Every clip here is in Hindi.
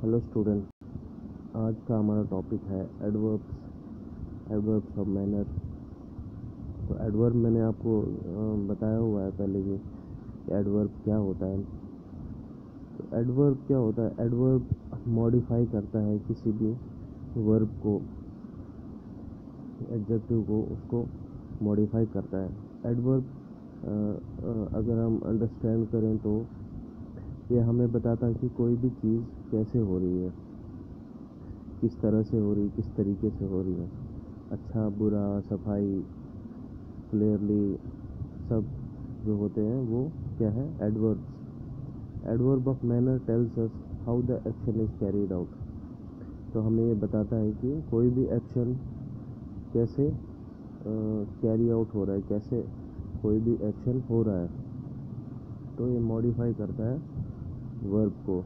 हेलो स्टूडेंट, आज का हमारा टॉपिक है एडवर्ब्स ऑफ मैनर। तो एडवर्ब मैंने आपको बताया हुआ है पहले भी कि एडवर्ब क्या होता है। तो एडवर्ब क्या होता है? एडवर्ब मॉडिफाई करता है किसी भी वर्ब को, एडजेक्टिव को, उसको मॉडिफाई करता है। एडवर्ब अगर हम अंडरस्टैंड करें तो ये हमें बताता है कि कोई भी चीज़ कैसे हो रही है, किस तरह से हो रही, किस तरीके से हो रही है, अच्छा बुरा, सफाई, क्लियरली, सब जो होते हैं वो क्या है? Adverbs. Adverb of manner tells us how the action is carried out. तो हमें ये बताता है कि कोई भी एक्शन कैसे कैरी आउट हो रहा है, कैसे कोई भी एक्शन हो रहा है। तो ये मॉडिफाई करता है वर्ब को।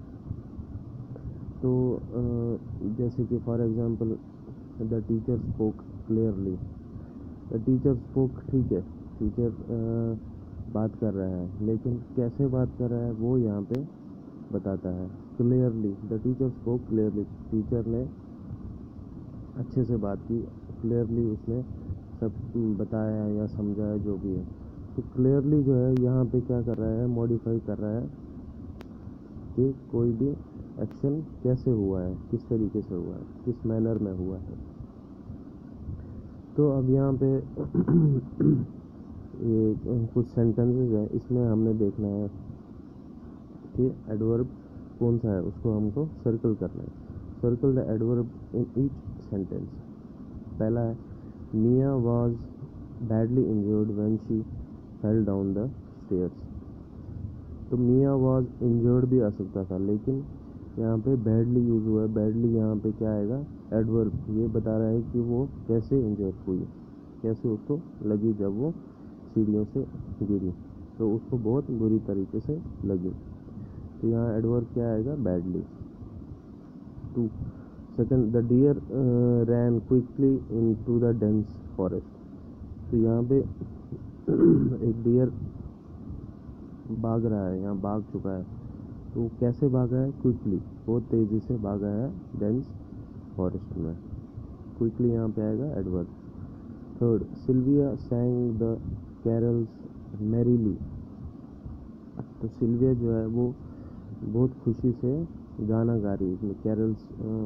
तो जैसे कि for example the teacher spoke clearly. The teacher spoke, ठीक है, टीचर बात कर रहा है, लेकिन कैसे बात कर रहा है वो यहाँ पे बताता है। Clearly, the teacher spoke clearly, teacher ने अच्छे से बात की, क्लियरली उसने सब बताया या समझाया जो भी है। तो क्लियरली जो है यहाँ पे क्या कर रहा है? मॉडिफाई कर रहा है कि कोई भी एक्शन कैसे हुआ है, किस तरीके से हुआ है, किस मैनर में हुआ है। तो अब यहाँ पे ये कुछ सेंटेंसेस है, इसमें हमने देखना है कि एडवर्ब कौन सा है, उसको हमको सर्कल करना है। Circle the adverb in each sentence. पहला है Mia was badly injured when she fell down the stairs. तो मिया वाज इंजर्ड भी आ सकता था, लेकिन यहाँ पे बैडली यूज हुआ है। बैडली यहाँ पे क्या आएगा? एडवर्ब। ये बता रहा है कि वो कैसे इंजर्ड हुई, कैसे उसको लगी जब वो सीढ़ियों से गिरी, तो उसको बहुत बुरी तरीके से लगी। तो यहाँ एडवर्ब क्या आएगा? Badly. 2 second, the deer ran quickly into the dense forest. तो यहाँ पे एक डियर भाग रहा है, यहाँ भाग चुका है। तो कैसे भागा है? क्विकली, बहुत तेज़ी से भागा है डेंस फॉरेस्ट में। क्विकली यहाँ पे आएगा adverb. Third, Sylvia sang the carols merrily. तो सिल्विया जो है वो बहुत खुशी से गाना गा रही है। Carols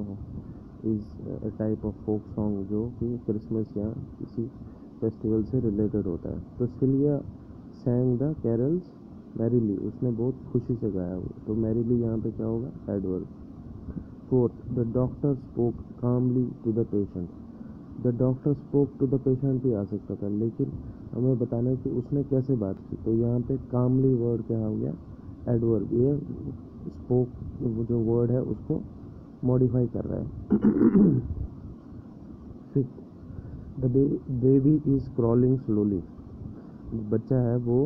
is a type of folk song जो कि क्रिसमस या किसी फेस्टिवल से रिलेटेड होता है। तो Sylvia sang the carols merrily, उसने बहुत खुशी से गाया वो। तो मैरीली यहाँ पे क्या होगा? Adverb. Fourth, the doctor spoke calmly to the patient. The doctor spoke to the patient भी आ सकता था, लेकिन हमें बताना है कि उसने कैसे बात की। तो यहाँ पे कामली वर्ड क्या हो गया? एडवर्ब। ये स्पोक जो वर्ड है उसको मॉडिफाई कर रहा है। Fifth, the baby is crawling slowly. बच्चा है वो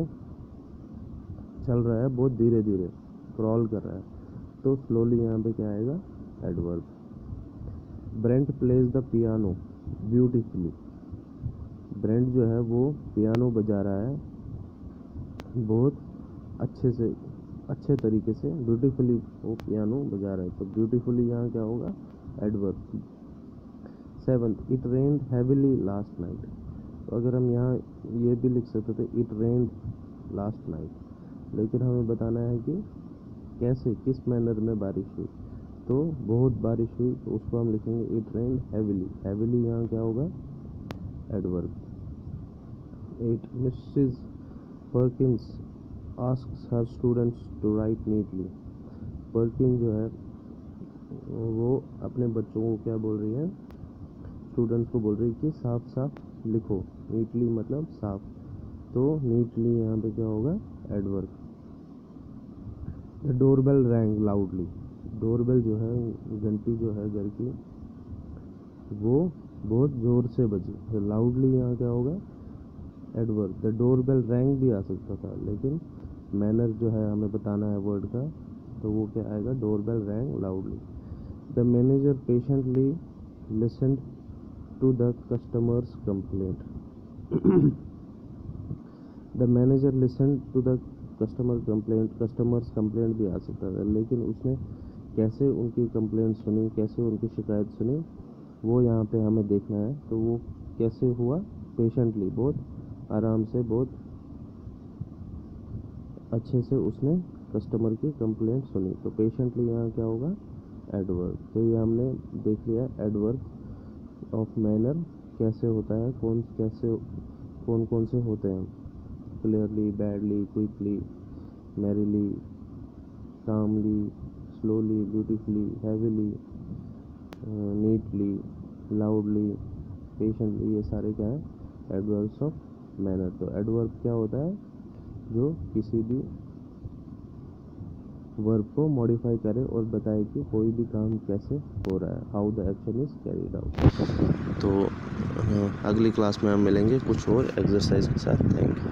चल रहा है बहुत धीरे धीरे, क्रॉल कर रहा है। तो स्लोली यहाँ पे क्या आएगा? Adverb. Brent plays the piano beautifully. Brent जो है वो पियानो बजा रहा है बहुत अच्छे तरीके से, ब्यूटीफुली वो पियानो बजा रहा है। तो ब्यूटीफुली यहाँ क्या होगा? Adverb. Seventh, it rained heavily last night. तो अगर हम यहाँ ये भी लिख सकते थे इट रेन्ड लास्ट नाइट, लेकिन हमें बताना है कि कैसे, किस मैनर में बारिश हुई। तो बहुत बारिश हुई, तो उसको हम लिखेंगे इट रेन्ड हैवीली। हैवीली यहाँ क्या होगा? Adverb. 8, Mrs Perkins asks her students to write neatly. Perkin जो है वो अपने बच्चों को क्या बोल रही है? स्टूडेंट्स को बोल रही है कि साफ साफ लिखो। नीटली मतलब साफ। तो नीटली यहाँ पे क्या होगा? Adverb. The doorbell rang loudly. Doorbell जो है, घंटी जो है घर की, वो बहुत ज़ोर से बजी। तो लाउडली यहाँ क्या होगा? एडवर्ब। द डोरबेल रैंग भी आ सकता था, लेकिन मैनर जो है हमें बताना है वर्ड का, तो वो क्या आएगा? Doorbell rang loudly. The manager patiently listened to the customer's complaint. The manager listened to the customer's complaint भी आ सकता था, लेकिन उसने कैसे उनकी कंप्लेंट सुनी, कैसे उनकी शिकायत सुनी, वो यहाँ पे हमें देखना है। तो वो कैसे हुआ, पेशेंटली, बहुत आराम से, बहुत अच्छे से उसने कस्टमर की कंप्लेंट सुनी। तो पेशेंटली यहाँ क्या होगा, एडवर्ब। तो ये हमने देख लिया एडवर्ब ऑफ मैनर कैसे होता है, कौन कौन से होते हैं। Clearly, badly, quickly, merrily, calmly, slowly, beautifully, heavily, neatly, loudly, patiently, ये सारे क्या है, एडवर्ब्स ऑफ मैनर। तो एडवर्ब क्या होता है, जो किसी भी वर्ब को मॉडिफाई करे और बताए कि कोई भी काम कैसे हो रहा है, how the action is carried out. तो अगली क्लास में हम मिलेंगे कुछ और एक्सरसाइज के साथ। Thank you.